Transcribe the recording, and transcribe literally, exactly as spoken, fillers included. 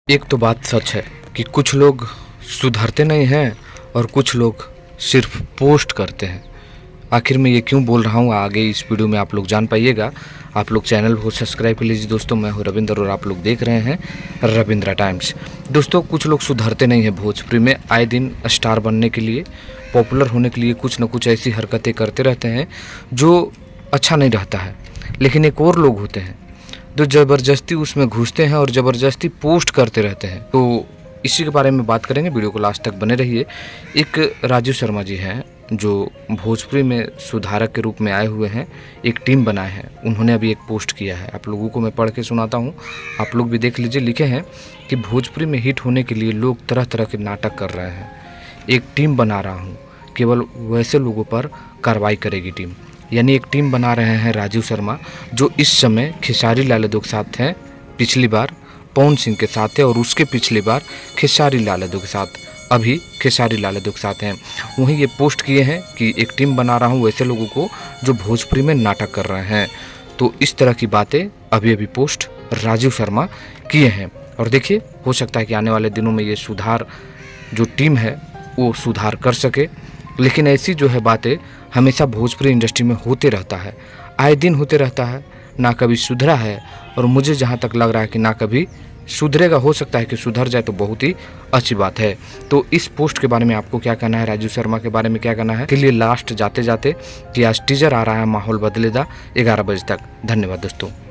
एक तो बात सच है कि कुछ लोग सुधरते नहीं हैं और कुछ लोग सिर्फ पोस्ट करते हैं। आखिर मैं ये क्यों बोल रहा हूँ आगे इस वीडियो में आप लोग जान पाइएगा। आप लोग चैनल को सब्सक्राइब कर लीजिए। दोस्तों मैं हूँ रविंद्र और आप लोग देख रहे हैं रविंद्रा टाइम्स। दोस्तों कुछ लोग सुधरते नहीं हैं भोजपुरी में, आए दिन स्टार बनने के लिए, पॉपुलर होने के लिए कुछ न कुछ ऐसी हरकतें करते रहते हैं जो अच्छा नहीं रहता है। लेकिन एक और लोग होते हैं जो ज़बरदस्ती उसमें घुसते हैं और ज़बरदस्ती पोस्ट करते रहते हैं। तो इसी के बारे में बात करेंगे, वीडियो को लास्ट तक बने रहिए। एक राजू शर्मा जी हैं जो भोजपुरी में सुधारक के रूप में आए हुए हैं, एक टीम बनाए हैं। उन्होंने अभी एक पोस्ट किया है, आप लोगों को मैं पढ़ के सुनाता हूँ, आप लोग भी देख लीजिए। लिखे हैं कि भोजपुरी में हिट होने के लिए लोग तरह तरह के नाटक कर रहे हैं, एक टीम बना रहा हूँ, केवल वैसे लोगों पर कार्रवाई करेगी टीम। यानी एक टीम बना रहे हैं राजू शर्मा जो इस समय खेसारी लाल यादव के साथ हैं, पिछली बार पवन सिंह के साथ है और उसके पिछली बार खेसारी लाल यादव के साथ, अभी खेसारी लाल यादव के साथ हैं। वहीं ये पोस्ट किए हैं कि एक टीम बना रहा हूँ वैसे लोगों को जो भोजपुरी में नाटक कर रहे हैं। तो इस तरह की बातें अभी अभी पोस्ट राजू शर्मा किए हैं। और देखिए, हो सकता है कि आने वाले दिनों में ये सुधार जो टीम है वो सुधार कर सके। लेकिन ऐसी जो है बातें हमेशा भोजपुरी इंडस्ट्री में होते रहता है, आए दिन होते रहता है, ना कभी सुधरा है और मुझे जहाँ तक लग रहा है कि ना कभी सुधरेगा। हो सकता है कि सुधर जाए तो बहुत ही अच्छी बात है। तो इस पोस्ट के बारे में आपको क्या कहना है, राजू शर्मा के बारे में क्या कहना है, के लिए लास्ट जाते जाते कि आज टीजर आ रहा है, माहौल बदलेगा ग्यारह बजे तक। धन्यवाद दोस्तों।